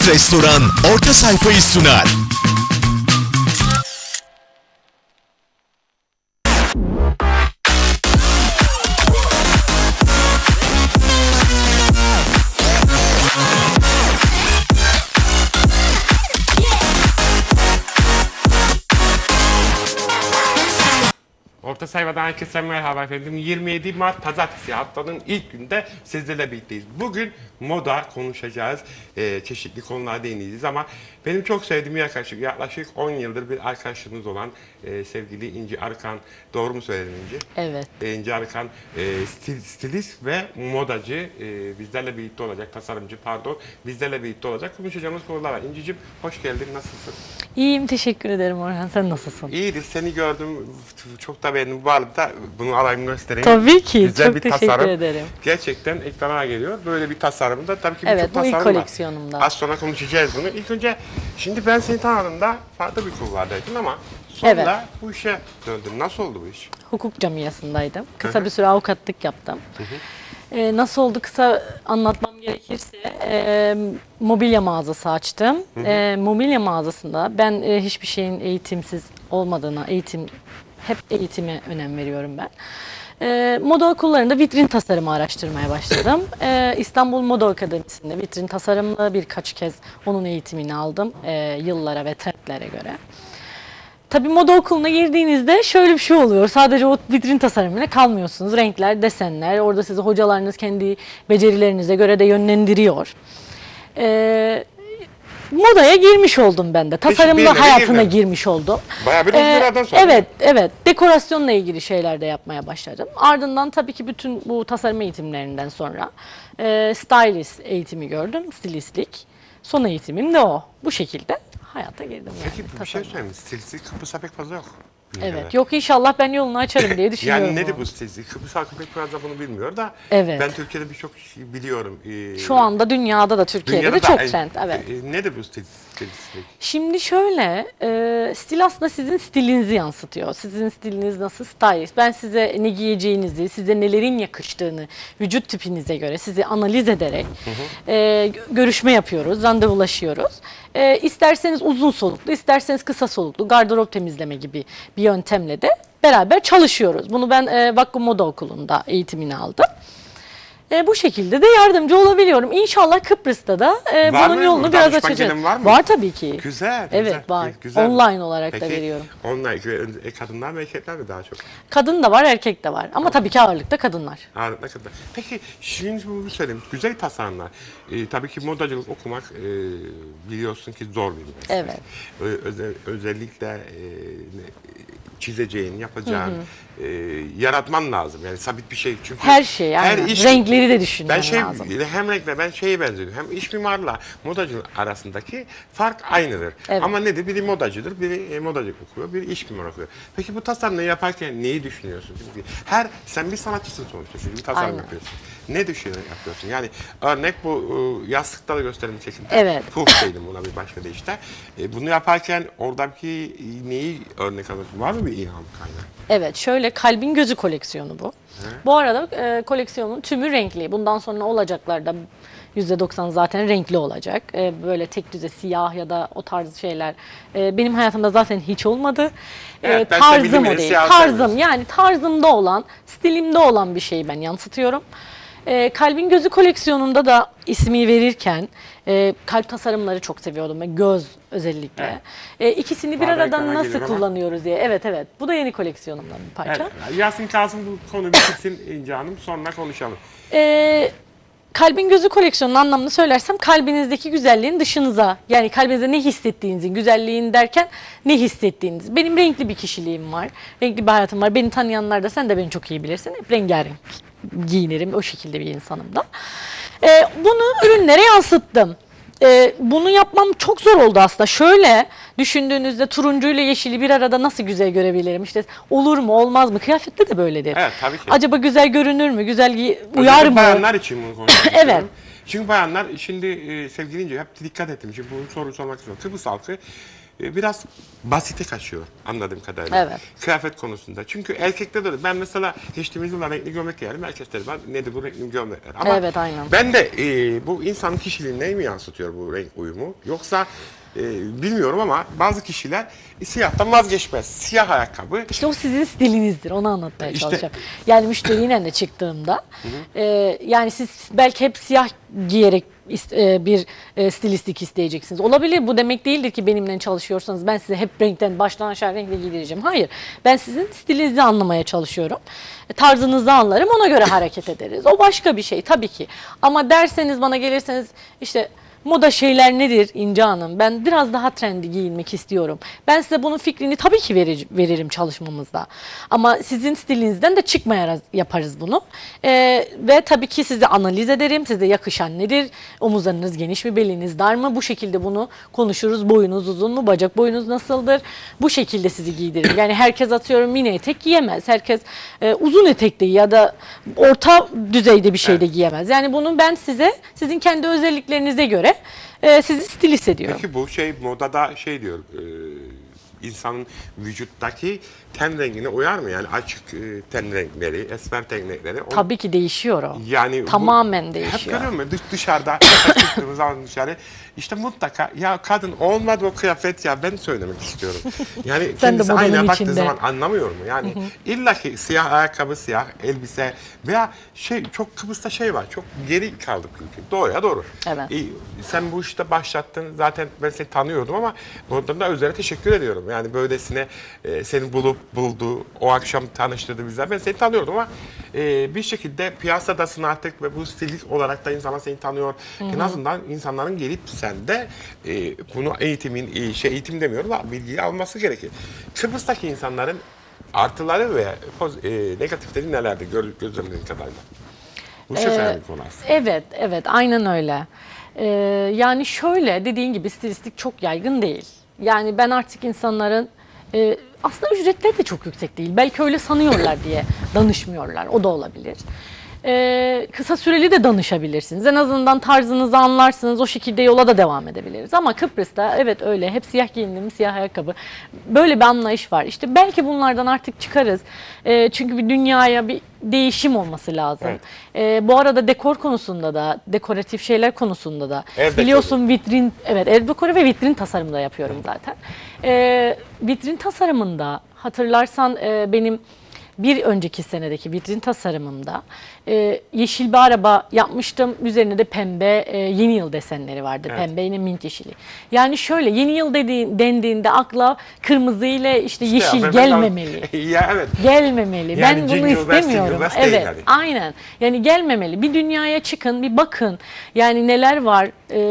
Lezzet Restoran orta sayfayı sunar. Orta sayfadan herkese merhaba efendim. 27 Mart Pazartesi, haftanın ilk günde sizlerle birlikteyiz. Bugün moda konuşacağız. Çeşitli konulara değineceğiz ama benim çok sevdiğim yaklaşık 10 yıldır bir arkadaşımız olan sevgili İnci Arıkan. Doğru mu söyledim İnci? Evet. İnci Arıkan stilist ve modacı, bizlerle birlikte olacak, tasarımcı pardon, bizlerle birlikte olacak. Konuşacağımız konular var. İnci'cim hoş geldin, nasılsın? İyiyim, teşekkür ederim Orhan. Sen nasılsın? İyidir, seni gördüm, çok da beğendim. Bu arada bunu alayım göstereyim. Tabii ki, güzel çok bir teşekkür tasarım. ederim. Gerçekten ekrana geliyor. Böyle bir tasarımda tabii ki Evet, birçok bu ilk tasarım var. koleksiyonumda. Az sonra konuşacağız bunu. İlk önce, şimdi ben seni tanıdığımda farklı bir kulvardaydın ama sonra Evet. bu işe döndün. Nasıl oldu bu iş? Hukuk camiasındaydım. Kısa bir süre avukatlık yaptım. Nasıl oldu kısa anlatmam gerekirse mobilya mağazası açtım. Mobilya mağazasında ben hiçbir şeyin eğitimsiz olmadığına, hep eğitime önem veriyorum ben. Moda okullarında vitrin tasarımı araştırmaya başladım. İstanbul Moda Akademisi'nde vitrin tasarımla birkaç kez onun eğitimini aldım yıllara ve trendlere göre. Tabii moda okuluna girdiğinizde şöyle bir şey oluyor. Sadece o vitrin tasarımıyla kalmıyorsunuz. Renkler, desenler, orada sizi hocalarınız kendi becerilerinize göre de yönlendiriyor. Modaya girmiş oldum ben de. Tasarımla hayatına girmiş oldum. Bayağı bir uzun sonra. Evet. Dekorasyonla ilgili şeyler de yapmaya başladım. Ardından tabii ki bütün bu tasarım eğitimlerinden sonra stylist eğitimi gördüm. Stilistlik. Son eğitimim de o. Bu şekilde hayata girdim. Peki yani, bir şey söyleyeyim mi? Stilistlik Kıbrıs'ta pek fazla yok. Evet. Yok, inşallah ben yolunu açarım diye düşünüyorum. Yani nedir bu stilistlik? Kıbrıs halkı pek fazla bunu bilmiyor da Evet. ben Türkiye'de birçok şey biliyorum. Şu anda dünyada da Türkiye'de de çok trend. Evet. Nedir bu stilistlik? Şimdi şöyle, stil aslında sizin stilinizi yansıtıyor. Sizin stiliniz nasıl? Stylist. Ben size ne giyeceğinizi, size nelerin yakıştığını, vücut tipinize göre sizi analiz ederek görüşme yapıyoruz, randevulaşıyoruz. İsterseniz uzun soluklu, isterseniz kısa soluklu, gardırop temizleme gibi bir yöntemle de beraber çalışıyoruz. Bunu ben Vakko Moda Okulu'nda eğitimini aldım. Bu şekilde de yardımcı olabiliyorum. İnşallah Kıbrıs'ta da bunun yolunu biraz açacağız. Var mı? Var tabii ki. Güzel. Evet, var. Güzel. Online olarak Peki, da veriyorum. Online, kadınlar mı erkekler mi daha çok? Kadın da var, erkek de var. Ama tabii ki ağırlıkta kadınlar. Ağırlıkla kadınlar. Peki şimdi bunu söyleyeyim. Güzel tasarımlar. Tabii ki modacılık okumak biliyorsun ki zor bir meslek. Evet. Özellikle çizeceğin, yapacağın, yaratman lazım. Yani sabit bir şey. Çünkü Her şey yani. Renkleri de düşünmen lazım. Hem renkle ben şeye benziyorum. Hem iç mimarla modacılık arasındaki fark aynıdır. Evet. Ama nedir? Biri modacıdır, biri modacılık okuyor, biri iç mimar okuyor. Peki bu tasarımı yaparken neyi düşünüyorsun? Çünkü sen bir sanatçısın sonuçta. Çünkü bir tasarım yapıyorsun. Ne düşünüyorsun, yapıyorsun? Yani örnek bu yastıkta da gösterim şeklinde. Evet. Proof dedim buna bir başka deyişle. Bunu yaparken oradaki neyi örnek alıyorsun? Var mı bir ilham kaynağı? Evet, şöyle Kalbin Gözü koleksiyonu bu. Bu arada koleksiyonun tümü renkli. Bundan sonra olacaklar da %90 zaten renkli olacak. Böyle tek düze siyah ya da o tarz şeyler benim hayatımda zaten hiç olmadı. Evet, Tarzım o değil. Tarzım, yani tarzımda olan, stilimde olan bir şeyi ben yansıtıyorum. Kalbin Gözü koleksiyonunda da ismi verirken kalp tasarımları çok seviyordum ve göz özellikle. İkisini bir arada nasıl kullanıyoruz diye. Evet. Bu da yeni koleksiyonumdan bir parça. Evet. Yasin kalsın, bu konu bitirsin İnci Hanım, sonra konuşalım. Kalbin Gözü koleksiyonunun anlamını söylersem kalbinizdeki güzelliğin dışınıza, yani kalbinizde ne hissettiğinizin, güzelliğin derken ne hissettiğiniz. Benim renkli bir kişiliğim var, renkli bir hayatım var. Beni tanıyanlar da, sen de beni çok iyi bilirsin. Hep rengarenk giyinirim, o şekilde bir insanım da. Bunu ürünlere yansıttım. Bunu yapmam çok zor oldu aslında. Şöyle düşündüğünüzde turuncu ile yeşili bir arada nasıl güzel görebilirim? İşte olur mu, olmaz mı? Kıyafette de böyledir. Evet, tabii ki. Acaba güzel görünür mü? Güzel uyar mı? Bayanlar için bunu konuşuyorum. Evet. Çünkü bayanlar şimdi sevgili İnci hep dikkat ettim. Şimdi bunu soru sormak istiyorum. Kıbrıs halkı biraz basite kaçıyor anladığım kadarıyla. Evet. Kıyafet konusunda. Çünkü erkekte de ben mesela geçtiğimiz yıllar renkli gömlek giyerim. Herkes der ben nedir bu renkli gömlekler. Ama Evet, aynen. ben de bu insanın kişiliğini mi yansıtıyor bu renk uyumu? Yoksa bilmiyorum ama bazı kişiler siyahtan vazgeçmez. Siyah ayakkabı. İşte o sizin stilinizdir. Onu anlatmaya İşte- çalışacağım. Yani müşteriyle de çıktığımda yani siz belki hep siyah giyerek bir stilistik isteyeceksiniz. Olabilir. Bu demek değildir ki benimle çalışıyorsanız ben size hep renkten baştan aşağı renkle giydireceğim. Hayır. Ben sizin stilinizi anlamaya çalışıyorum. Tarzınızı anlarım. Ona göre hareket ederiz. O başka bir şey tabii ki. Ama derseniz bana gelirseniz işte moda şeyler nedir İnce Hanım? Ben biraz daha trendy giyinmek istiyorum. Ben size bunun fikrini tabii ki veririm çalışmamızda. Ama sizin stilinizden de çıkmayarak yaparız bunu. Ve tabii ki sizi analiz ederim. Size yakışan nedir? Omuzlarınız geniş mi? Beliniz dar mı? Bu şekilde bunu konuşuruz. Boyunuz uzun mu? Bacak boyunuz nasıldır? Bu şekilde sizi giydiririm. Yani herkes atıyorum mini etek giyemez. Herkes uzun etek de ya da orta düzeyde bir şey de giyemez. Yani bunu ben size sizin kendi özelliklerinize göre sizi stilist ediyorum. Peki bu şey modada şey diyor insanın vücuttaki ten rengine uyar mı? Yani açık ten renkleri, esmer ten renkleri. Tabii ki değişiyor o. Yani Tamamen hep değişiyor. görüyor musun? Dışarıda çıktığımız zaman dışarı işte mutlaka ya kadın olmadı o kıyafet ya ben söylemek istiyorum. Yani Sen de kendisi modanın aynaya baktığı içinde. zaman anlamıyor mu? Yani illaki siyah ayakkabı, siyah elbise veya şey çok Kıbrıs'ta şey var. Çok geri kaldık ülke. Doğruya doğru. Evet. Sen bu işte başlattın. Zaten ben seni tanıyordum ama bundan da özele teşekkür ediyorum. Yani böylesine seni buldu, o akşam tanıştırdı bizler. Ben seni tanıyordum ama bir şekilde piyasadasın artık ve bu stilik olarak da insanlar seni tanıyor. En azından insanların gelip sende bunu eğitim demiyorum ama bilgiyi alması gerekir. Kıbrıs'taki insanların artıları ve negatifleri nelerdi gözlemlediğin kadarıyla? Bu çok önemli bir konu aslında. Evet, aynen öyle. Yani şöyle dediğin gibi stilistik çok yaygın değil. Yani ben artık insanların aslında ücretleri de çok yüksek değil. Belki öyle sanıyorlar diye danışmıyorlar. O da olabilir. Kısa süreli de danışabilirsiniz. En azından tarzınızı anlarsınız. O şekilde yola da devam edebiliriz. Ama Kıbrıs'ta evet öyle. Hep siyah giyindim, siyah ayakkabı. Böyle bir anlayış var. İşte belki bunlardan artık çıkarız. Çünkü bir dünyaya bir değişim olması lazım. Bu arada dekor konusunda da, dekoratif şeyler konusunda da Ev biliyorsun vitrin, evet ev dekoru ve vitrin tasarımı da yapıyorum zaten. Vitrin tasarımında hatırlarsan benim bir önceki senedeki vitrin tasarımımda yeşil bir araba yapmıştım. Üzerine de pembe yeni yıl desenleri vardı. Evet. Pembe yine mint yeşili. Yani şöyle yeni yıl dendiğinde akla kırmızı ile işte yeşil Ya, gelmemeli. Ya evet. Gelmemeli. Yani Ben bunu Jingle Bells, istemiyorum. Jingle Bells değil Evet, yani. aynen. Yani gelmemeli. Bir dünyaya çıkın, bir bakın. Yani neler var.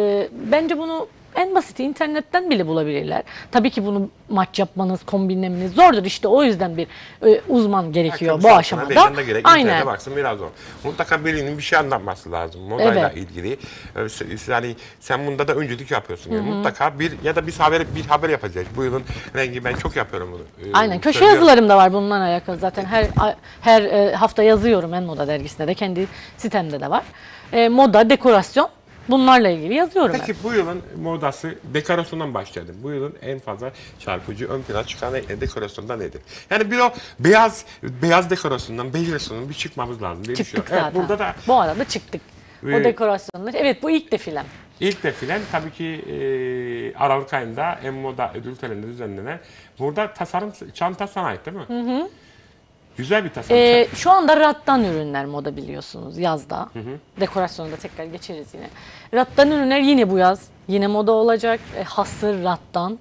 Bence bunu en basiti internetten bile bulabilirler. Tabii ki bunu maç yapmanız, kombinlemeniz zordur. İşte o yüzden bir uzman gerekiyor bu aşamada. Aynen. Baksın biraz zor. Mutlaka birinin bir şey anlatması lazım modayla Evet. ilgili. Yani sen bunda da öncülük yapıyorsun. Yani mutlaka bir ya da bir haber yapacağız. Bu yılın rengi ben çok yapıyorum bunu. Aynen. Köşe Söylüyorum. yazılarım da var bununla alakalı. Zaten her hafta yazıyorum En Moda dergisinde de. Kendi sitemde de var. Moda, dekorasyon bunlarla ilgili yazıyorum. Peki bu yılın modası dekorasyondan başlayalım. Bu yılın en fazla çarpıcı ön plana çıkan dekorasyonda nedir? Yani bir o beyaz dekorasyondan, bej dekorasyondan bir çıkmamız lazım diye Çıktık düşünüyorum. zaten. Evet, burada da Bu arada çıktık. O dekorasyonlar. Evet bu ilk defilem. ilk defilen tabii ki Aralık ayında En Moda ödül töreninde düzenlenen. Burada tasarım çanta sana ait değil mi? Hı. Güzel bir tasarım. Şu anda rattan ürünler moda biliyorsunuz yazda. Dekorasyona da tekrar geçeriz yine. Rattan ürünler yine bu yaz yine moda olacak. Hasır rattan.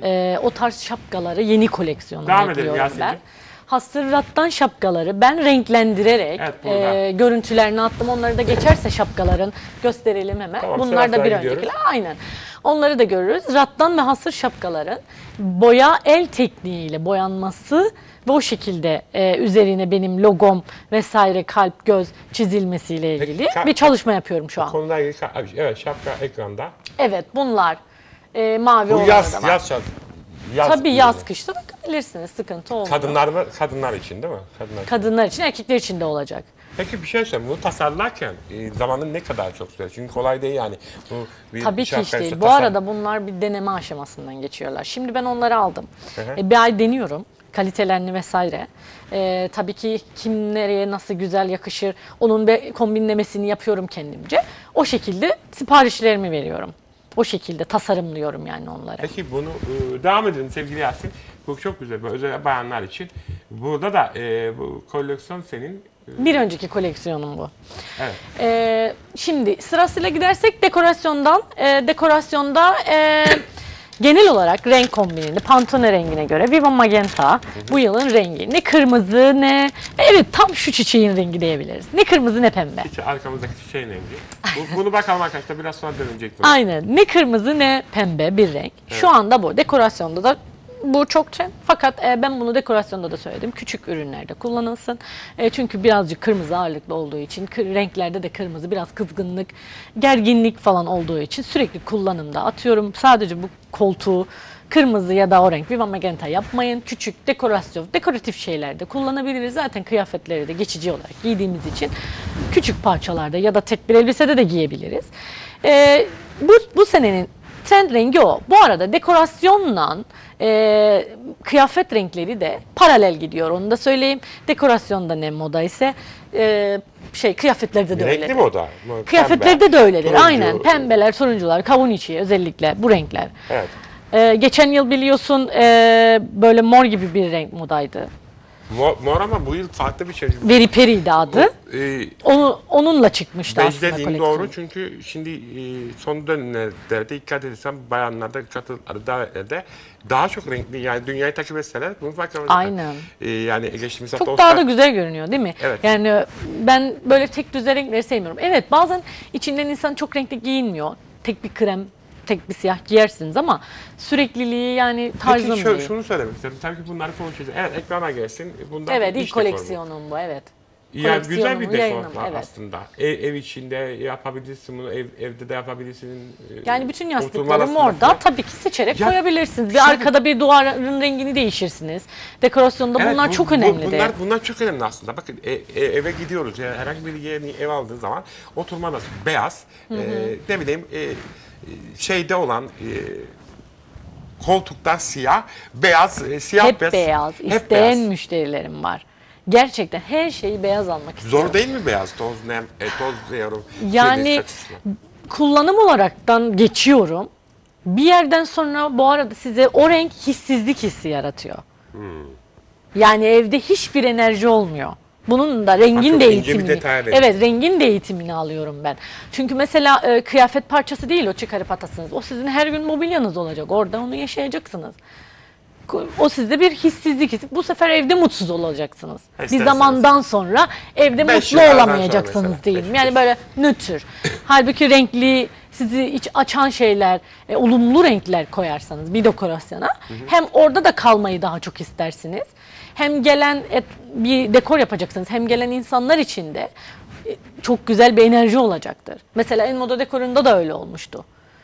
O tarz şapkaları yeni koleksiyona Devam edelim ekliyorum ben. Yasemin. Hasır rattan şapkaları ben renklendirerek Evet, burada. görüntülerini attım. Onları da geçerse şapkaların gösterelim hemen. Tamam, Bunlar sıra da bir sıra gidiyoruz. öncekiler. Aynen. Onları da görürüz. Rattan ve hasır şapkaların boya el tekniğiyle boyanması ve o şekilde üzerine benim logom vesaire kalp göz çizilmesiyle ilgili bir çalışma yapıyorum şu an. Konuda ilgili evet şapka ekranda. Evet bunlar mavi Bu olanı yaz da var. yaz şapka. Tabii ürünü. yaz kışta takabilirsiniz sıkıntı olmuyor. Kadınlar için değil mi? Kadınlar. Kadınlar için erkekler için de olacak. Peki bir şey söyleyeyim. Bunu tasarlarken zamanın ne kadar çok sürer? Çünkü kolay değil yani. Bu bir Tabii ki şarkı değil. işte Bu arada bunlar bir deneme aşamasından geçiyorlar. Şimdi ben onları aldım. Hı. Bir ay deniyorum. Kalitelerini vesaire. Tabii ki kim nereye nasıl güzel yakışır onun bir kombinlemesini yapıyorum kendimce. O şekilde siparişlerimi veriyorum. O şekilde tasarımlıyorum yani onları. Peki bunu devam edelim sevgili Yasin. Bu çok güzel. Böyle özel bayanlar için. Burada da bu koleksiyon senin. Bir önceki koleksiyonum bu. Evet. Şimdi sırasıyla gidersek dekorasyonda genel olarak renk kombinini Pantone rengine göre Viva Magenta bu yılın rengi. Ne kırmızı ne evet tam şu çiçeğin rengi diyebiliriz. Ne kırmızı ne pembe. Arkamızdaki çiçeğin rengi. Bunu bakalım arkadaşlar biraz sonra dönecek. Aynen. Ne kırmızı ne pembe bir renk. Şu anda bu. Dekorasyonda da bu çok trend. Fakat ben bunu dekorasyonda da söyledim. Küçük ürünlerde kullanılsın. Çünkü birazcık kırmızı ağırlıklı olduğu için renklerde de kırmızı biraz kızgınlık, gerginlik falan olduğu için sürekli kullanımda atıyorum. Sadece bu koltuğu kırmızı ya da o renk Viva Magenta yapmayın. Küçük dekoratif şeylerde kullanabiliriz. Zaten kıyafetleri de geçici olarak giydiğimiz için küçük parçalarda ya da tek bir elbisede de giyebiliriz. Bu senenin trend rengi o. Bu arada dekorasyonla kıyafet renkleri de paralel gidiyor. Onu da söyleyeyim. Dekorasyonda ne moda ise kıyafetlerde de öyledir. Renkli moda. Kıyafetlerde de öyledir. turuncu. Aynen. Pembeler, turuncular, kavun içi özellikle bu renkler. Evet. Geçen yıl biliyorsun böyle mor gibi bir renk modaydı. Mor ama bu yıl farklı bir şey. Veri Peri'ydi adı. Onunla çıkmıştı Bej aslında dediğin koleksiyon. doğru çünkü şimdi son dönemlerde dikkat edersem bayanlarda davetlerde daha çok renkli yani dünyayı takip etseler bunu fark edecekler. Aynen. Yani geçtiğimiz hafta Çok daha da güzel görünüyor değil mi? Evet. Yani ben böyle tek düze renkleri sevmiyorum. Evet bazen içinden insan çok renkli giyinmiyor. Tek bir krem, tek bir siyah giyersiniz ama sürekliliği yani tarzım Peki değil. şunu söylemek istedim. Tabii ki bunları konuşacağız. Evet ekrana gelsin. Bundan Evet iş ilk dekoru bu. koleksiyonum bu evet. Yani güzel bir Koleksiyonumu dekor yayınladım, var evet. aslında. Ev içinde yapabilirsin bunu, evde de yapabilirsin. Yani bütün oturma yastıklarım arasında orada falan. tabii ki seçerek Ya, koyabilirsiniz. Bir şöyle- arkada bir duvarın rengini değişirsiniz. Dekorasyonda Evet, bunlar çok önemlidir. Bunlar çok önemli aslında. Bakın eve gidiyoruz. Yani herhangi bir yeni ev aldığı zaman oturma odası beyaz. Ne bileyim şeyde olan koltuklar siyah, beyaz, siyah Hep beyaz. beyaz. Hep İsteyen beyaz. müşterilerim var. Gerçekten her şeyi beyaz almak istiyorum. Zor değil mi beyaz? Toz nem, toz diyorum. Yani kullanım olaraktan geçiyorum. Bir yerden sonra bu arada size o renk hissizlik hissi yaratıyor. Yani evde hiçbir enerji olmuyor. Bunun da rengin çok de ince bir eğitimini. detay renk. Evet, rengin de eğitimini alıyorum ben. Çünkü mesela kıyafet parçası değil o çıkarıp atasınız. O sizin her gün mobilyanız olacak. Orada onu yaşayacaksınız. O sizde bir hissizlik hissi. Bu sefer evde mutsuz olacaksınız. Bir İsterseniz. zamandan sonra evde 5 mutlu yıllardan olamayacaksınız sonra mesela. diyeyim. Yani böyle nötr. Halbuki renkli, sizi iç açan şeyler, olumlu renkler koyarsanız bir dekorasyona hem orada da kalmayı daha çok istersiniz. Hem gelen bir dekor yapacaksınız. Hem gelen insanlar için de çok güzel bir enerji olacaktır. Mesela en moda dekorunda da öyle olmuştu.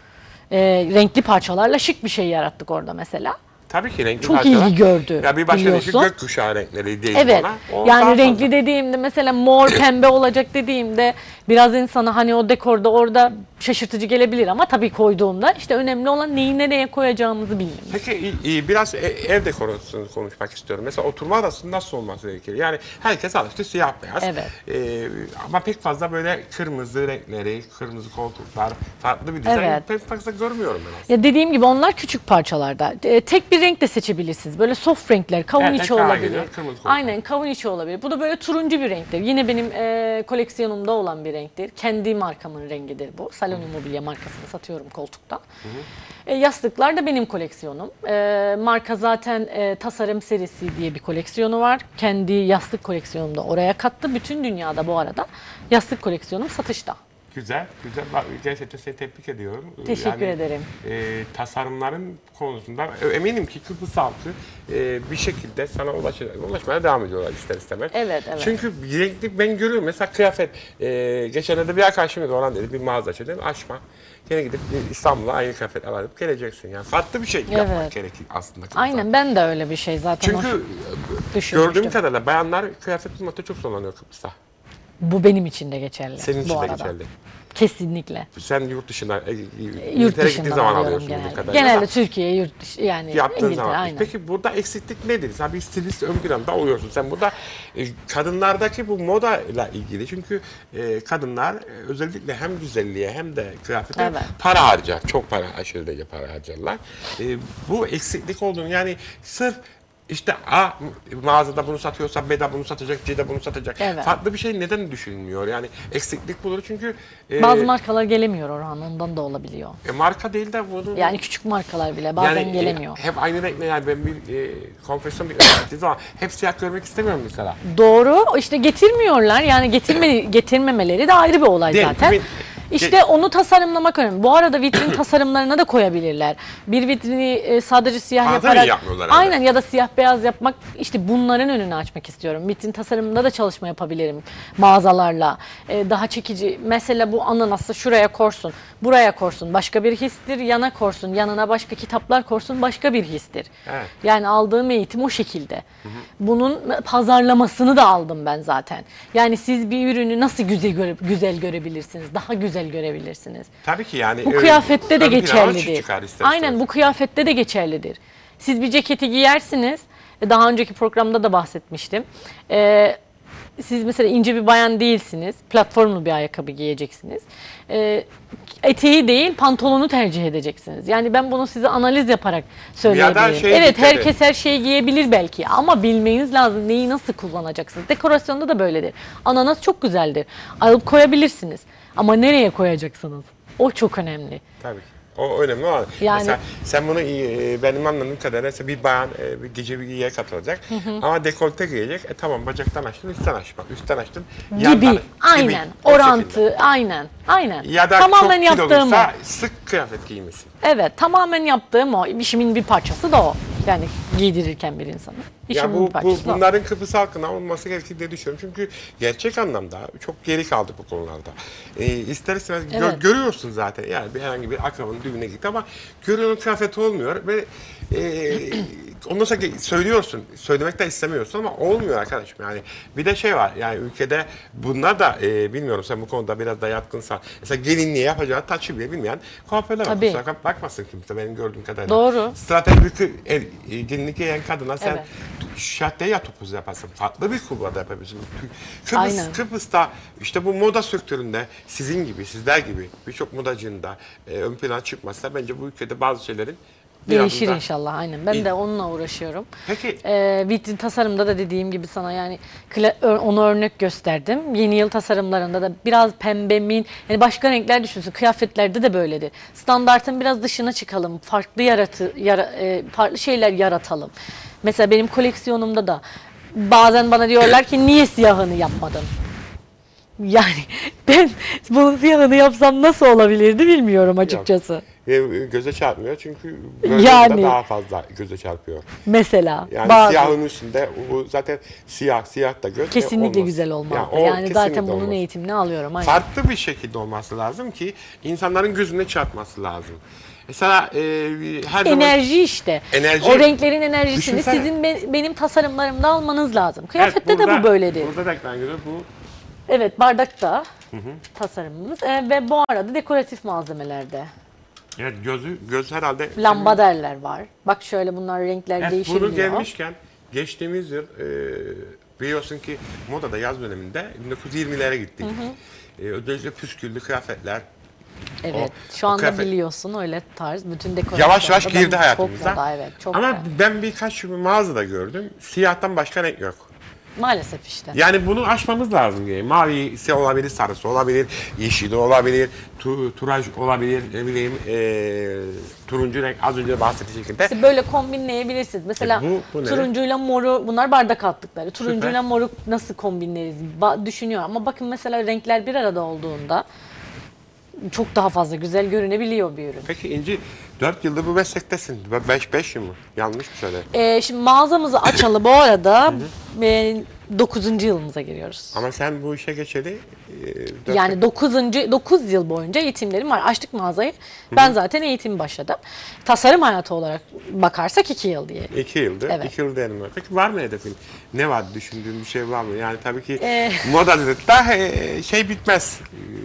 Renkli parçalarla şık bir şey yarattık orada mesela. Tabii ki renkli Çok parçalar. ilgi gördü, Ya bir başka biliyorsun. değişik gökkuşağı renkleri değil Evet. ona. O daha Yani fazla. renkli dediğimde mesela mor pembe olacak dediğimde biraz insana hani o dekorda orada şaşırtıcı gelebilir ama tabii koyduğumda işte önemli olan neyi nereye koyacağımızı bilmemiz. Peki biraz ev dekorasyonu konuşmak istiyorum. Mesela oturma arası nasıl olması gerekir? Yani herkes alıştı siyah beyaz. Evet. Ama pek fazla böyle kırmızı renkleri, kırmızı koltuklar, farklı bir dizayn Evet. pek fazla görmüyorum ben aslında. Ya dediğim gibi onlar küçük parçalarda. Tek bir renk de seçebilirsiniz. Böyle soft renkler, kavun Evet, içi ekrana olabilir. geliyor, kırmızı koltuk. Aynen kavun içi olabilir. Bu da böyle turuncu bir renktir. Yine benim koleksiyonumda olan bir renktir. Kendi markamın rengidir bu. Salon Mobilya markasını satıyorum koltukta. Yastıklar da benim koleksiyonum. Marka zaten tasarım serisi diye bir koleksiyonu var. Kendi yastık koleksiyonumu da oraya kattı. Bütün dünyada bu arada yastık koleksiyonum satışta. Güzel, güzel. Bak, gerçekten seni tebrik ediyorum. Teşekkür ederim. Tasarımların konusunda eminim ki Kıbrıs halkı bir şekilde sana ulaşmaya devam ediyorlar ister istemez. Evet, evet. Çünkü renkli ben görüyorum. Mesela kıyafet. Geçenlerde bir arkadaşım Orhan dedi bir mağaza açıyor. Açma. Gene gidip İstanbul'a aynı kıyafet alıp geleceksin. Yani farklı bir şey yapmak Evet. gerekir aslında. Kıbrıs'ta. Aynen ben de öyle bir şey zaten Çünkü düşünmüştüm. gördüğüm kadarıyla bayanlar kıyafet bulmakta çok zorlanıyor Kıbrıs'ta. Bu benim için de geçerli. Senin için bu de arada. geçerli. Kesinlikle. Sen yurt dışına, Yurt İngiltere'ye gittiğin dışından zaman alıyorum alıyorsun genelde. bildiğim kadarıyla. Genelde Türkiye, yurt dışı yani Yaptığın İngiltere zaman. aynen. Peki burada eksiklik nedir? Sen bir stilist ön planda oluyorsun. Sen burada kadınlardaki bu moda ile ilgili. Çünkü kadınlar özellikle hem güzelliğe hem de kıyafete Evet. para harcar. Çok para, aşırı derece para harcarlar. Bu eksiklik olduğunu yani sırf işte A mağazada bunu satıyorsa B de bunu satacak, C de bunu satacak. Evet. Farklı bir şey neden düşünülmüyor? Yani eksiklik bulur çünkü Bazı markalar gelemiyor Orhan, ondan da olabiliyor. marka değil de bunun Yani küçük markalar bile bazen gelemiyor. Hep aynı renkle yani ben bir konfeksiyon bir öğrettiğim zaman hep siyah görmek istemiyorum mesela. Doğru, işte getirmiyorlar yani getirmemeleri de ayrı bir olay Değil, zaten. İşte onu tasarımlamak önemli. Bu arada vitrin tasarımlarına da koyabilirler. Bir vitrini sadece siyah Bazen yaparak, yapmıyorlar herhalde. aynen ya da siyah beyaz yapmak, işte bunların önünü açmak istiyorum. Vitrin tasarımında da çalışma yapabilirim mağazalarla. Daha çekici. Mesela bu ananası şuraya korsun, buraya korsun, başka bir histir. Yana korsun, yanına başka kitaplar korsun, başka bir histir. Evet. Yani aldığım eğitim o şekilde. Bunun pazarlamasını da aldım ben zaten. Yani siz bir ürünü nasıl güzel görebilirsiniz? Daha güzel görebilirsiniz. Tabii ki yani. Bu kıyafette de ön plana geçerlidir. çıkar ister Aynen istemez. bu kıyafette de geçerlidir. Siz bir ceketi giyersiniz. Daha önceki programda da bahsetmiştim. Siz mesela ince bir bayan değilsiniz. Platformlu bir ayakkabı giyeceksiniz. Eteği değil pantolonu tercih edeceksiniz. Yani ben bunu size analiz yaparak söyleyebilirim. Evet, herkes her şeyi giyebilir belki ama bilmeniz lazım neyi nasıl kullanacaksınız. Dekorasyonda da böyledir. Ananas çok güzeldir. Alıp koyabilirsiniz. Ama nereye koyacaksınız? O çok önemli. Tabii ki. O önemli olan. Yani- Mesela sen bunu benim anladığım kadarıyla mesela bir bayan bir gece bir giyiye katılacak ama dekolte giyecek. Tamam bacaktan açtın, üstten açma. Üstten açtın. Gibi. Aynen. O Orantı. şekilde. Aynen. Aynen. Ya da tamamen çok yaptığım o. kiloluysa sık kıyafet giymesin. Evet, tamamen yaptığım o. İşimin bir parçası da o. Yani giydirirken bir insanı. İşimin Ya bir parçası da o. bunların Kıbrıs halkına olması gerekir diye düşünüyorum. Çünkü gerçek anlamda çok geri kaldık bu konularda. İster istemez Evet. görüyorsun zaten. Yani herhangi bir akrabanın düğüne gitti ama görüyorsun kıyafeti olmuyor ve ondan sonra söylüyorsun. Söylemek de istemiyorsun ama olmuyor arkadaşım. Yani bir de şey var. Yani ülkede bunlar da bilmiyorum sen bu konuda biraz da yatkınsan. Mesela gelinliğe yapacağı taçı bile bilmeyen kuaförler var. Tabii. Kusura bakmasın kimse benim gördüğüm kadarıyla. Doğru. Stratejik gelinlik giyen kadına sen Evet. şatte ya topuz yaparsın. Farklı bir kulvarda yapabilirsin. Aynen. Kıbrıs'ta işte bu moda sektöründe sizin gibi, sizler gibi birçok modacının da ön plana çıkmasa bence bu ülkede bazı şeylerin biraz Değişir daha- inşallah aynen. Ben İyi. de onunla uğraşıyorum. Peki. Vitrin tasarımda da dediğim gibi sana yani onu örnek gösterdim. Yeni yıl tasarımlarında da biraz pembemin yani başka renkler düşünsün. Kıyafetlerde de böyledir. Standartın biraz dışına çıkalım. Farklı şeyler yaratalım. Mesela benim koleksiyonumda da bazen bana diyorlar ki niye siyahını yapmadın? Yani ben bunun siyahını yapsam nasıl olabilirdi bilmiyorum açıkçası. Göze çarpmıyor çünkü Yani. böyle daha fazla göze çarpıyor. Mesela Yani bazı. siyahın üstünde bu zaten siyah da göz. Kesinlikle olmaz. güzel olmazdı. o Yani zaten kesinlikle bunun olmaz. eğitimini alıyorum. Aynen. Farklı bir şekilde olması lazım ki insanların gözüne çarpması lazım. Mesela her zaman Enerji işte. Enerji. O renklerin enerjisini Düşünsene. sizin benim tasarımlarımda almanız lazım. Kıyafette Evet, de bu böyledir. Burada da ekran görüyor. Bu Evet, bardakta tasarımımız ve bu arada dekoratif malzemelerde. evet, göz herhalde. Lambaderler var. Bak şöyle bunlar renkler Evet, değişebiliyor. bunu gelmişken geçtiğimiz yıl biliyorsun ki modada yaz döneminde 1920'lere gittik. Özellikle püsküllü kıyafetler. Evet. O- Şu o anda kıyafet- biliyorsun öyle tarz bütün dekorasyon. Yavaş yavaş girdi hayatımıza. Çok moda, evet. Çok Ama moda. ben birkaç mağazada gördüm. Siyahtan başka renk yok. Maalesef işte. Yani bunu aşmamız lazım. Yani. Mavisi olabilir, sarısı olabilir, yeşili olabilir, turaj olabilir, ne bileyim turuncu renk az önce bahsettiğim şekilde. İşte böyle kombinleyebilirsiniz. Mesela bu ne? turuncuyla moru, bunlar bardak altlıkları. Turuncuyla Süper. moru nasıl kombinleriz düşünüyor. Ama bakın mesela renkler bir arada olduğunda çok daha fazla güzel görünebiliyor bir ürün. Peki İnci 4 yıldır bu meslektesin. 5 yıl mı? Yanlış mı söyledim? Şimdi mağazamızı açalı bu arada 9. yılımıza giriyoruz. Ama sen bu işe geçeli Yani 9 yıl boyunca eğitimlerim var. Açtık mağazayı. Ben zaten eğitimi başladım. Tasarım hayatı olarak bakarsak 2 yıl diye. 2 yıldır. Evet. 2 yıl diyelim. Peki var mı hedefin? Ne var, düşündüğün bir şey var mı? Yani tabii ki modacılıkta şey bitmez.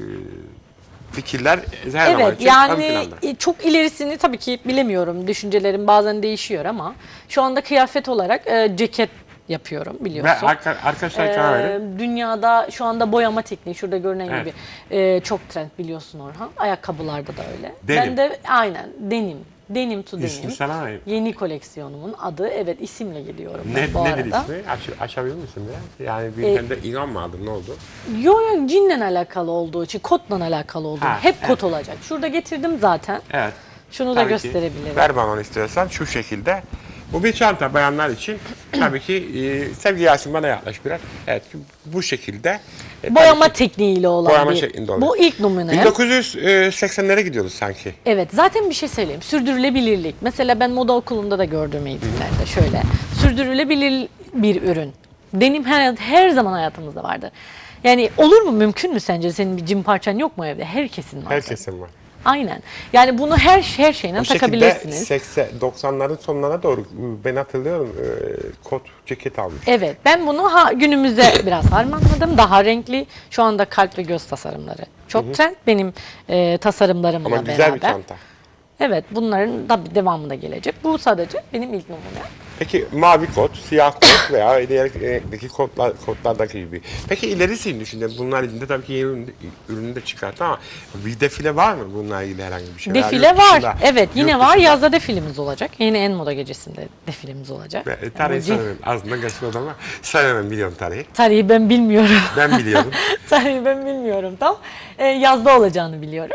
Fikirler her zaman Evet için ön yani planda. çok ilerisini tabii ki bilemiyorum. Düşüncelerim bazen değişiyor ama şu anda kıyafet olarak ceket yapıyorum Ve biliyorsun. arkadaşlar karar verin. Dünyada şu anda boyama tekniği şurada görünen Evet. gibi çok trend biliyorsun Orhan. Ayakkabılarda da öyle. Denim. Ben de aynen denim. Denim to İsmi denim. sana ait. Yeni koleksiyonumun adı. Evet isimle geliyorum Ne, ben bu nedir arada. ismi? Açabilir misin ya? Yani bir hem de inan mı aldın? Ne oldu? Yo cinle alakalı olduğu için, kotla alakalı olduğu Ha, hep evet. kot olacak. Şurada getirdim zaten. Evet. Şunu da Tabii ki. gösterebilirim. Ver bana onu istiyorsan şu şekilde. Bu bir çanta bayanlar için. Tabii ki sevgili Yasin bana yaklaş biraz. Evet bu şekilde. Boyama tabii ki tekniğiyle olan boyama bir. şeklinde oluyor. Bu ilk numune. 1980'lere gidiyoruz sanki. Evet zaten bir şey söyleyeyim. Sürdürülebilirlik. Mesela ben moda okulunda da gördüğüm eğitimlerde şöyle. Sürdürülebilir bir ürün. Denim her zaman hayatımızda vardı. Yani olur mu mümkün mü sence senin bir cim parçan yok mu evde? Herkesin var. Herkesin var. Aynen. Yani bunu her şeyine Bu şekilde takabilirsiniz. 90'ların sonlarına doğru ben hatırlıyorum kot ceket almış. Evet ben bunu günümüze biraz harmanladım. Daha renkli. Şu anda kalp ve göz tasarımları. Çok trend benim tasarımlarımla Ama beraber. güzel bir çanta. Evet bunların da devamı da gelecek. Bu sadece benim ilk numune. Peki mavi kot, siyah kot veya diğer renkteki kodlardaki gibi. Peki ilerisini düşünün. Bunlar içinde tabii ki yeni ürünü de çıkarttı ama bir defile var mı bununla ilgili herhangi bir şey? Veya Defile yurt var. dışında- Evet yine yurt var. dışında- Yazda defilemiz olacak. Yine en moda gecesinde defilemiz olacak. Tarihi Yani söylemem. Ağzından geçmedi ama söylemem biliyorum tarihi. tarihi ben bilmiyorum. Ben biliyorum. Tarihi ben bilmiyorum tam. Yazda olacağını biliyorum.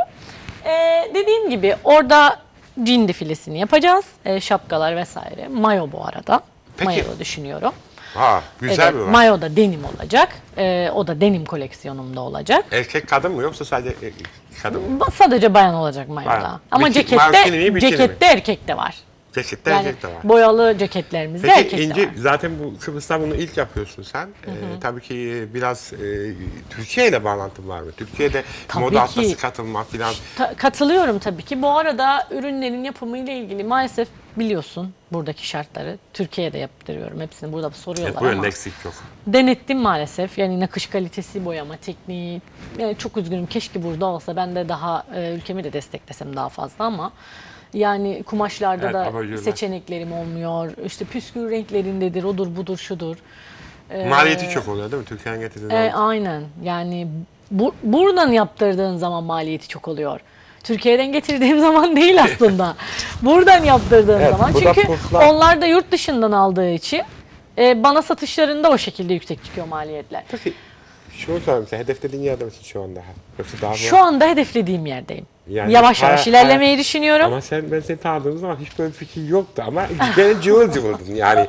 Dediğim gibi orada cin defilesini yapacağız. Şapkalar vesaire. Mayo bu arada. Peki. Mayo düşünüyorum. Ha güzel Evet, bir var. mayo da denim olacak. O da denim koleksiyonumda olacak. Erkek kadın mı yoksa sadece kadın mı? Sadece bayan olacak mayoda. Bayan. Ama Martini mi, bikini mi? cekette erkek de var. Cekette Yani erkek de var. boyalı ceketlerimizde Peki erkek de İnci var. zaten bu Kıbrıs'ta bunu ilk yapıyorsun sen. Tabii ki biraz Türkiye ile bağlantın var mı? Türkiye'de Tabii moda ki. haftası katılma falan. Katılıyorum tabii ki. Bu arada ürünlerin yapımı ile ilgili maalesef biliyorsun buradaki şartları. Türkiye'de yaptırıyorum. Hepsini burada soruyorlar Bu ama yönde eksik yok. denettim maalesef. Yani nakış kalitesi, boyama tekniği. Yani çok üzgünüm. Keşke burada olsa. Ben de daha ülkemi de desteklesem daha fazla ama yani kumaşlarda Evet, da abajurlar. seçeneklerim olmuyor. İşte püskül renklerindedir, odur budur şudur. Maliyeti çok oluyor değil mi? Türkiye'nin getirdiği. Aynen. Yani buradan yaptırdığın zaman maliyeti çok oluyor. Türkiye'den getirdiğim zaman değil aslında. Buradan yaptırdığım Evet, zaman. bu da Çünkü puslar. onlar da yurt dışından aldığı için bana satışlarında o şekilde yüksek çıkıyor maliyetler. Peki şunu sorayım sen hedeflediğin yerde misin şu anda? Yoksa daha Şu anda hedeflediğim yerdeyim. Yani Yavaş yavaş hay- ilerlemeyi düşünüyorum. Ama ben seni tanıdığım zaman hiç böyle bir fikir yoktu ama gene cıvıl cıvıldın yani.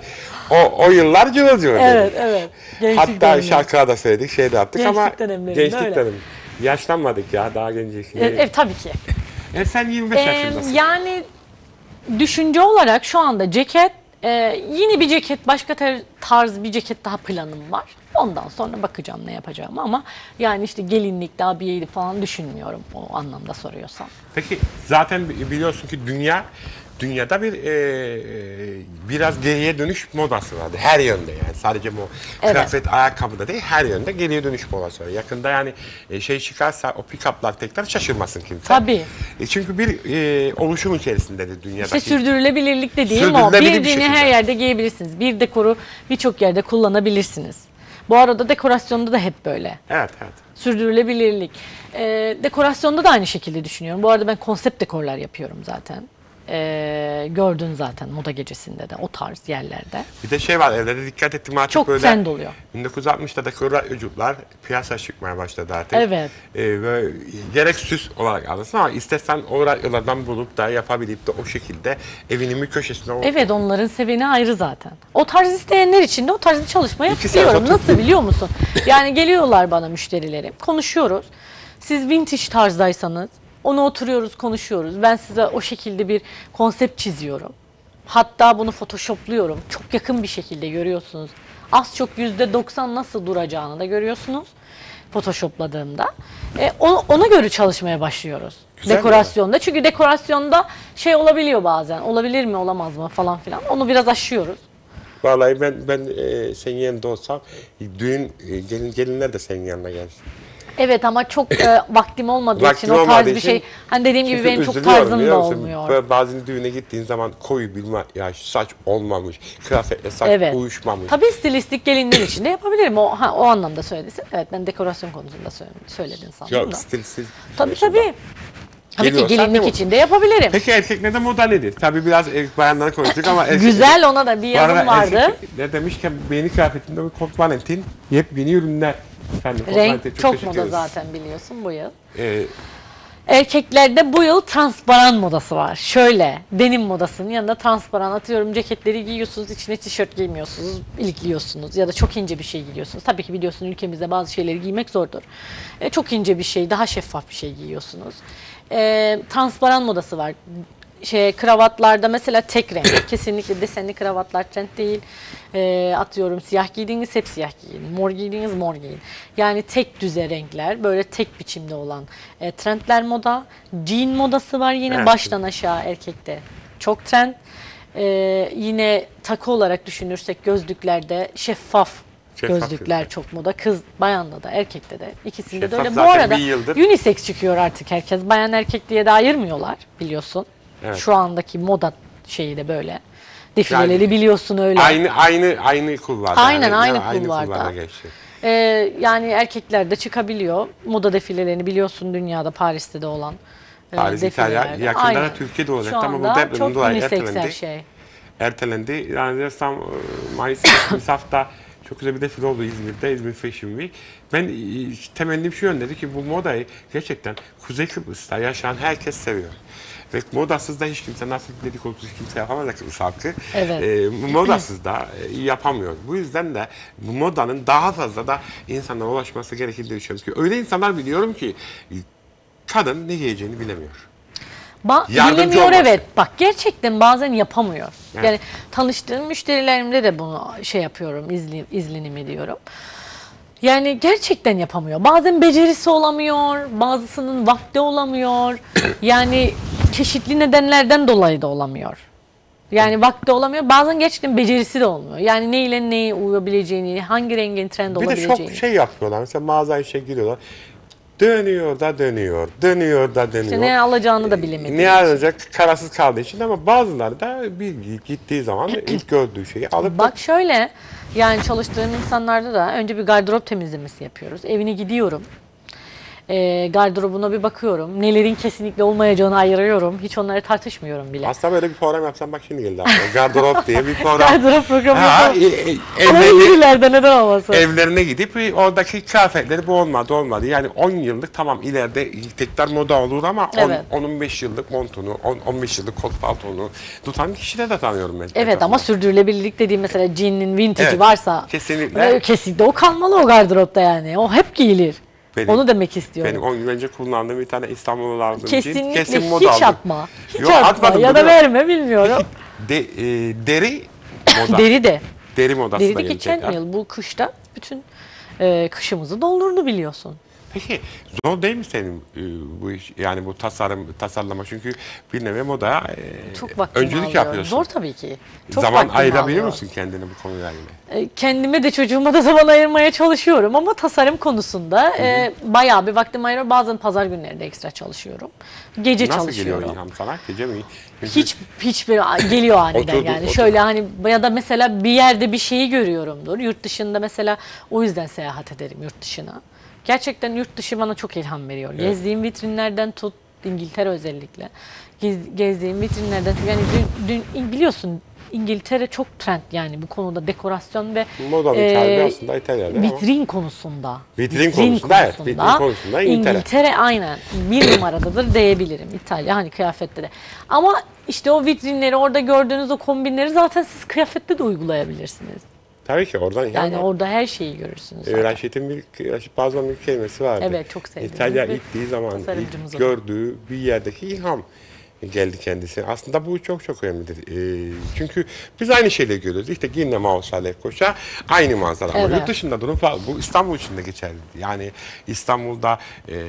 O yıllar cıvıl cıvıl. Evet, evet. Gençlik Hatta dönemleri. şarkılar da söyledik, şey de yaptık ama Gençlik dönemlerinde öyle. gençlik dönemi. Yaşlanmadık ya, daha genciz. Tabii ki. Sen 25 yaşındasın. Yani düşünce olarak şu anda ceket, yeni bir ceket, başka tarz bir ceket daha planım var. Ondan sonra bakacağım ne yapacağım ama yani işte gelinlik, abiyeydi falan düşünmüyorum o anlamda soruyorsan. Peki zaten biliyorsun ki dünyada biraz geriye dönüş modası vardı. Her yönde yani. Sadece Evet. kıyafet, ayakkabıda değil, her yönde geriye dönüş modası var. Yakında yani şey çıkarsa o pick-up'lar tekrar şaşırmasın kimse. Tabii. Çünkü bir oluşum içerisindedir dünyadaki. İşte sürdürülebilirlik dediğim o. Sürdürülebilir bir Bildiğini şekilde. her yerde giyebilirsiniz. Bir dekoru birçok yerde kullanabilirsiniz. Bu arada dekorasyonda da hep böyle. Evet, evet. Sürdürülebilirlik. Dekorasyonda da aynı şekilde düşünüyorum. Bu arada ben konsept dekorlar yapıyorum zaten. Gördün zaten moda gecesinde de o tarz yerlerde. Bir de şey var, evlerde dikkat ettim artık Çok böyle. trend oluyor. 1960'da dekoracılar piyasa çıkmaya başladı artık. Evet. Ve gerek süs olarak alırsın ama istesen o radyolardan bulup da yapabilip de o şekilde evinin bir köşesine Evet onların seveni ayrı zaten. O tarz isteyenler için de o tarzda çalışma İki saat yapıyorum. oturup- Nasıl biliyor musun? Yani geliyorlar bana müşterilerim. Konuşuyoruz. Siz vintage tarzdaysanız onu oturuyoruz konuşuyoruz. Ben size o şekilde bir konsept çiziyorum. Hatta bunu photoshopluyorum. Çok yakın bir şekilde görüyorsunuz. Az çok %90 nasıl duracağını da görüyorsunuz Photoshop'ladığımda. Ona göre çalışmaya başlıyoruz. Güzel Dekorasyonda. Çünkü dekorasyonda şey olabiliyor bazen. Olabilir mi, olamaz mı falan filan. Onu biraz aşıyoruz. Vallahi ben senin yanında olsam düğün gelinler de senin yanına gelsin. Evet ama çok vaktim olmadığı için Vaktim o tarz olmadığı bir şey. için Hani dediğim gibi Çünkü benim çok üzülüyorum, tarzım biliyor da musun? olmuyor. Böyle bazen düğüne gittiğin zaman koyu bir makyaj, saç olmamış, kıyafetle saç Evet. uyuşmamış. Tabii stilistik gelinler için de yapabilirim. O anlamda söylediysen. Evet, ben dekorasyon konusunda söyledin sandım Yok da. stilsiz. Tabii konusunda. tabii. Tabii ki Geliyorsan ne gelinlik mutlu. için de yapabilirim. Peki erkeklerde moda nedir? Tabii biraz bayanlara konuştuk ama Güzel, ona da bir Bu arada yazım vardı. erkekler demişken beğeni kıyafetinde bir Kot Valentin yepyeni ürünler. Efendim, Kot Valentin, Renk çok teşekkür moda ederiz. zaten biliyorsun bu yıl. Ee, Erkeklerde bu yıl transparan modası var. Şöyle, denim modasının yanında transparan, atıyorum ceketleri giyiyorsunuz, içine tişört giymiyorsunuz, ilikliyorsunuz ya da çok ince bir şey giyiyorsunuz. Tabii ki biliyorsun ülkemizde bazı şeyleri giymek zordur. Çok ince bir şey, daha şeffaf bir şey giyiyorsunuz. Transparan modası var. Kravatlarda mesela tek renk. Kesinlikle desenli kravatlar trend değil. Atıyorum siyah giydiğiniz hep siyah giyin. Mor giydiğiniz mor giyin. Yani tek düze renkler, böyle tek biçimde olan trendler moda. Jean modası var yine Evet. baştan aşağı erkekte. Çok trend. Yine takı olarak düşünürsek gözlüklerde şeffaf gözlükler gözlükler. çok moda. Kız, bayanda da erkekte de. İkisinde de Şeffaf öyle. Bu zaten arada bir yıldır. unisex çıkıyor artık herkes. Bayan erkek diye de ayırmıyorlar biliyorsun. Evet. Şu andaki moda şeyi de böyle. Defileleri Yani biliyorsun öyle. Aynı kulvarda. Aynen, yani, aynı aynı kulvarda. geçti. Yani erkekler de çıkabiliyor. Moda defilelerini biliyorsun dünyada, Paris'te de olan Paris, İtalya, defilelerde. yakında da Aynen. Türkiye'de olacak Şu ama bu anda depremin çok dolayı unisex her ertelendi. şey. Ertelendi. Yani tam Mayıs geçtiğimiz hafta çok güzel bir defile oldu İzmir'de, İzmir Fashion Week. Ben temennim şu yönde ki bu modayı gerçekten Kuzey Kıbrıs'ta yaşayan herkes seviyor. Ve modasız da hiç kimse, nasıl dedikodusuz kimse yapamaz Kıbrıs halkı. Evet. Modasız da yapamıyor. Bu yüzden de bu modanın daha fazla da insanlara ulaşması gerekir diye düşünüyorum. Ki öyle insanlar biliyorum ki kadın ne giyeceğini bilemiyor. Yardımcı Bilemiyor, olması. evet. Bak gerçekten bazen yapamıyor. Evet. Yani tanıştığım müşterilerimde de bunu şey yapıyorum, izlenim ediyorum. Yani gerçekten yapamıyor. Bazen becerisi olamıyor, bazısının vakti olamıyor. Yani çeşitli nedenlerden dolayı da olamıyor. Yani vakti olamıyor. Bazen gerçekten becerisi de olmuyor. Yani ne ile neye uyabileceğini, hangi rengin trend Bir de olabileceğini. çok şey yapıyorlar. Mesela mağazaya işe giriyorlar. Dönüyor da dönüyor. Dönüyor da dönüyor. İşte ne alacağını da bilemediği Ne için. alacak kararsız kaldığı için ama bazıları da bir gittiği zaman ilk gördüğü şeyi alıp da Bak şöyle, yani çalıştığım insanlarda da önce bir gardırop temizlemesi yapıyoruz. Evine gidiyorum. Gardırobuna bir bakıyorum. Nelerin kesinlikle olmayacağını ayırıyorum. Hiç onları tartışmıyorum bile. aslında böyle bir program yapsam bak şimdi geldi aklıma. Gardırop diye bir program. Gardırop programı Ha, yapalım. Ama evlerine, ileride neden olmasın? evlerine gidip oradaki kıyafetleri bu olmadı. Yani 10 yıllık tamam ileride tekrar moda olur ama Evet. 15 yıllık montunu, 15 yıllık kot paltonu tutan kişileri de tanıyorum ben. Evet ama sürdürülebilirlik dediğim mesela jean'in vintage'i Evet, varsa kesinlikle. kesinlikle o kalmalı o gardıropta yani. O hep giyilir. Onu demek istiyorum. Benim 10 yıl önce kullandığım bir tane İstanbul'u aldım. Kesinlikle Kesin hiç moda aldım. atma. Hiç Yok, atma atmadım, ya da biliyorum. verme bilmiyorum. Deri moda. Deri de. Deri modası Deri da de geldi geçen tekrar. yıl bu kışta bütün kışımızı doldurdu biliyorsun. Peki zor değil mi senin bu iş, yani bu tasarlama, çünkü bir nevi modaya Çok vaktimi öncülük alıyor. yapıyorsun. Zor tabii ki. Çok Zaman vaktimi ayırabiliyor alıyor. musun kendini bu konularla? Kendime de çocuğuma da zaman ayırmaya çalışıyorum ama tasarım konusunda bayağı bir vaktim ayırıyorum. Bazen pazar günleri de ekstra çalışıyorum. Gece Nasıl çalışıyorum. geliyor ilham sana? Gece mi? Çünkü Hiçbir geliyor aniden Oturduk, yani. oturduk. Şöyle hani ya da mesela bir yerde bir şeyi görüyorumdur. Yurt dışında mesela o yüzden seyahat ederim yurt dışına. Gerçekten yurt dışı bana çok ilham veriyor. Evet. Gezdiğim vitrinlerden tut, İngiltere özellikle. Gezdiğim vitrinlerden yani biliyorsun İngiltere çok trend yani bu konuda dekorasyon ve modanın kalbi aslında İtalya'da ama vitrin konusunda. Vitrin konusunda, evet, vitrin konusunda İngiltere. Aynen bir numaradadır diyebilirim İtalya hani kıyafette de. Ama işte o vitrinleri orada gördüğünüz o kombinleri zaten siz kıyafette de uygulayabilirsiniz. tabii ki oradan Yani orada her şeyi görürsünüz zaten. Raşit'in bazı bir kelimesi vardı. Evet, çok sevdiğimiz İtalya bir gittiği zaman tasarımcımız ilk o. gördüğü bir yerdeki ilham. geldi kendisi. Aslında bu çok çok önemlidir. Çünkü biz aynı şeyleri görüyoruz. İşte Girne, Mausa, Lefkoşa aynı manzara. Ama Evet. yurt dışında durum farklı. Bu İstanbul için de geçerli. Yani İstanbul'da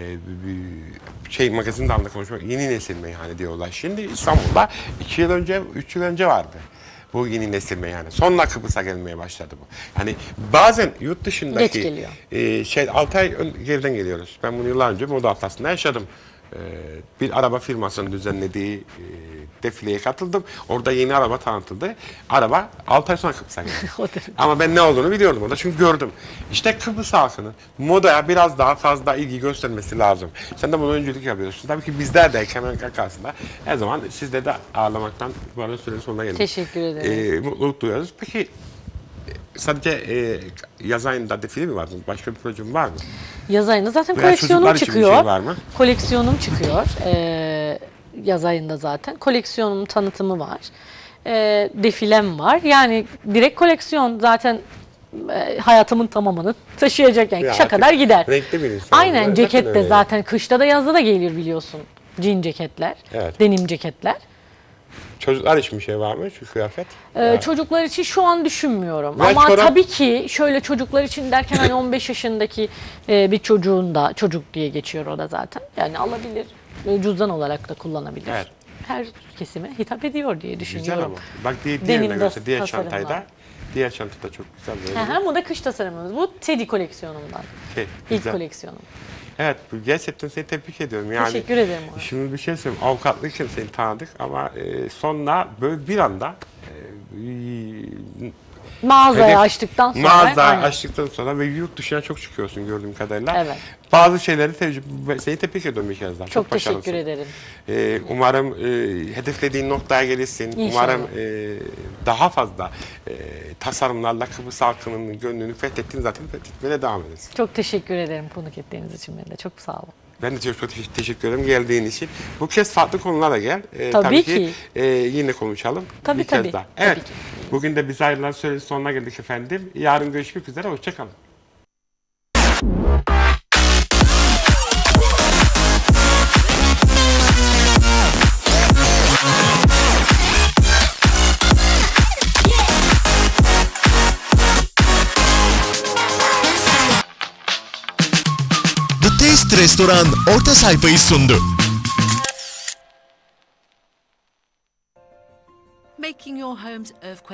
magazin dalında konuşmak yeni nesil meyhane diyorlar. Şimdi İstanbul'da 2 yıl önce, 3 yıl önce vardı. Bu yeni nesil meyhane. Sonra Kıbrıs'a gelmeye başladı bu. Yani bazen yurt dışındaki Geç geliyor. 6 ay geriden geliyoruz. Ben bunu yıllar önce moda haftasında yaşadım. Bir araba firmasının düzenlediği defileye katıldım. Orada yeni araba tanıtıldı. Araba 6 ay sonra Kıbrıs'a geldi. Ama ben ne olduğunu biliyordum orada çünkü gördüm. İşte Kıbrıs halkının modaya biraz daha fazla ilgi göstermesi lazım. Sen de bunu öncülük yapıyorsun. Tabii ki bizler de Kemal Kakası'nda her zaman sizde de ağırlamaktan bu arada sürenin sonuna geldik. Teşekkür ederim. Mutluluk duyuyoruz. Peki sadece yaz ayında defile mi vardı? Başka bir projem var mı? Yaz ayında zaten Veya koleksiyonum çocuklar için bir çıkıyor. şey var mı? Koleksiyonum çıkıyor. Yaz ayında zaten. Koleksiyonumun tanıtımı var. Defilem var. Yani direkt koleksiyon zaten hayatımın tamamını taşıyacak yani. Ya Kışa artık kadar gider. renkli bir insan. Aynen, Zaten ceket de öyle. zaten kışta da yazda da gelir biliyorsun. Jean ceketler, Evet. denim ceketler. Çocuklar için bir şey var mı? Şu kıyafet. Çocuklar için şu an düşünmüyorum. Ve Ama çorap- tabii ki şöyle çocuklar için derken hani 15 yaşındaki bir çocuğun da, çocuk diye geçiyor o da zaten. Yani alabilir, cüzdan olarak da kullanabilir. Evet. Her kesime hitap ediyor diye Güzel düşünüyorum. ama. Bak diğerine Denim göre diğer tasarım çantayda. var. Diğer çantada çok güzel böyle. Hem o da kış tasarımımız. Bu Teddy koleksiyonumdan. İlk Güzel. koleksiyonum. Evet, gerçekten seni tebrik ediyorum. Yani, Teşekkür ederim. Şimdi bir şey söyleyeyim. Avukatlık için seni tanıdık ama sonra böyle bir anda Mağazayı açtıktan sonra. mağaza aynen. açtıktan sonra ve yurt dışına çok çıkıyorsun gördüğüm kadarıyla. Evet. Bazı şeyleri seni tebrik ediyorum bir kez daha. Çok başarılısın. teşekkür ederim. Umarım hedeflediğin noktaya gelirsin. İnşallah. Umarım daha fazla tasarımlarla Kıbrıs halkının gönlünü fethettin, zaten fethetmeye devam edersin. Çok teşekkür ederim konuk ettiğiniz için beni de. Çok sağ olun. Ben de çok teşekkür ederim geldiğin için. Bu kez farklı konulara gel. Tabii ki. Yine konuşalım. Tabii, bir kez tabii. daha. Tabii Evet. ki. Bugün de biz ayrılan sürenin sonuna geldik efendim. Yarın görüşmek üzere. Hoşçakalın. The Taste Restoran orta sayfayı sundu. Making your homes earthquake